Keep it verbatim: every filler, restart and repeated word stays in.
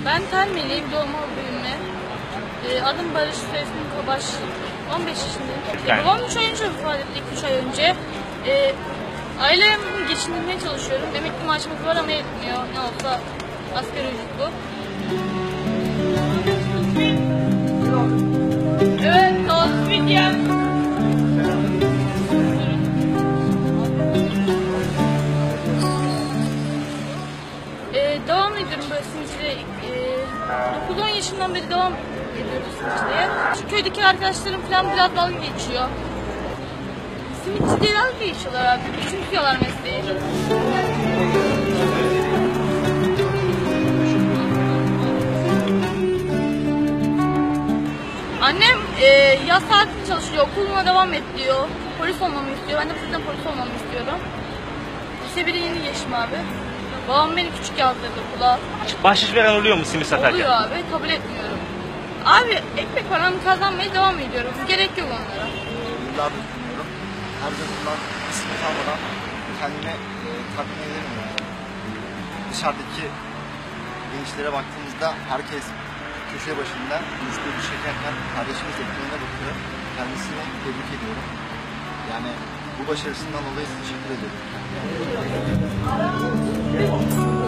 Ben Telmeliyim, doğma büyüme. Ee, adım Barış, soyadım Kobaş. on beş yaşındayım. Yani. Ee, babam üç ay önce vefat etti, iki üç ay önce. Ee, ailemi geçindirmeye çalışıyorum. Emekli maaşımız var ama yetmiyor. Ne olsa asgari ücret bu. Evet, kaldı videom. Ee, devam ediyorum böyle simitçiliğe. Ee, dokuz on yaşından beri devam ediyoruz simitçiliğe. Şu köydeki arkadaşlarım falan biraz dalga geçiyor. Simitçi diye dalga geçiyorlar abi. Küçümsüyorlar mesleği. Annem e, yaz saatinde çalışıyor, okuluna devam et diyor. Polis olmamı istiyor. Ben de bu yüzden polis olmamı istiyorum. Lise biri yeni geçtim abi. Babam beni küçük yazdırdı okula. Bahşiş veren oluyor mu simit satarken? Oluyor abi, kabul etmiyorum. Abi ekmek paramı kazanmaya devam ediyorum. Gerek yok onlara. Yıllardır düşünüyorum. Her gün bundan ismini almadan kendime e, tatmin edemiyorum. Dışarıdaki gençlere baktığımızda herkes köşe başında müşteri çekerken kardeşimiz ekmeğine bakıyor. Kendisini tebrik ediyorum. Yani bu başarısından dolayı teşekkür ederim.